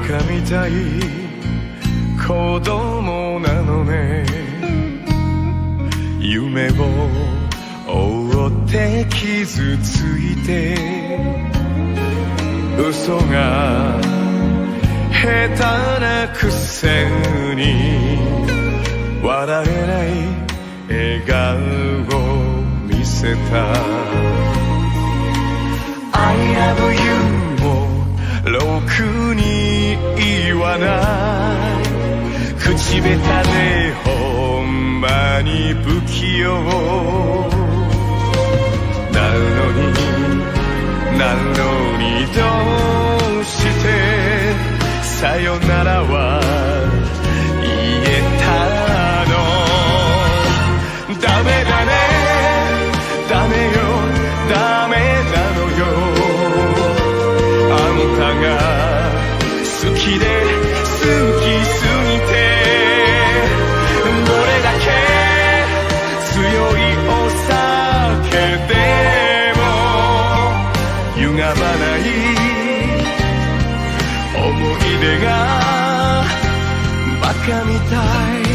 カみたい子供なのね。夢を追って傷ついて嘘が下手なくせに笑えない笑顔を見せた。 I love you もろくに言わない。口下手でほんまに不器用なのにどうしてさよならは言えたの。ダメだね、ダメよ、ダメなのよ。あんたが好きで好きすぎてどれだけ強いお酒でも歪まない思い出がバカみたい。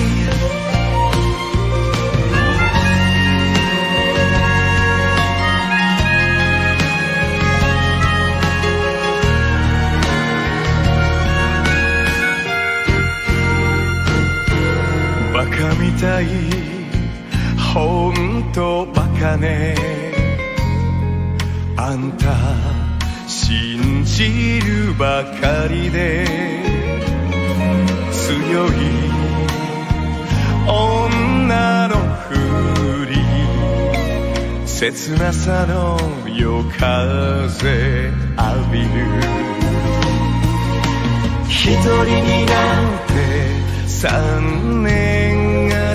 バカみたい、ほんとバカね。あんた信じるばかりで強い女のふり、切なさの夜風浴びる。一人になって3年が過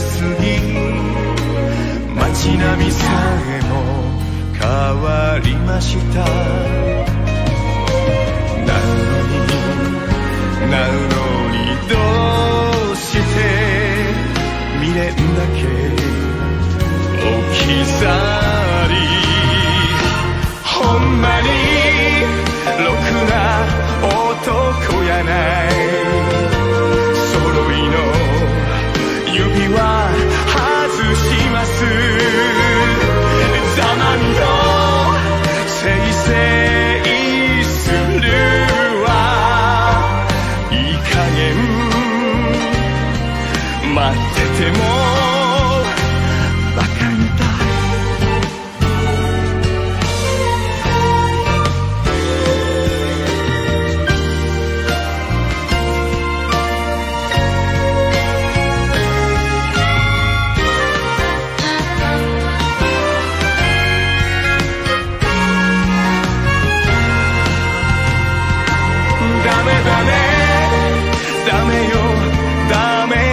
ぎ街並みさえも変わりました。なのにどうして未練だけ置き去り。ほんまにろくな男やない。揃いの指輪外します。ざまみをせいせいするわ。いい加減待っててもバカみたい。ダメだね、ダメよ、ダメ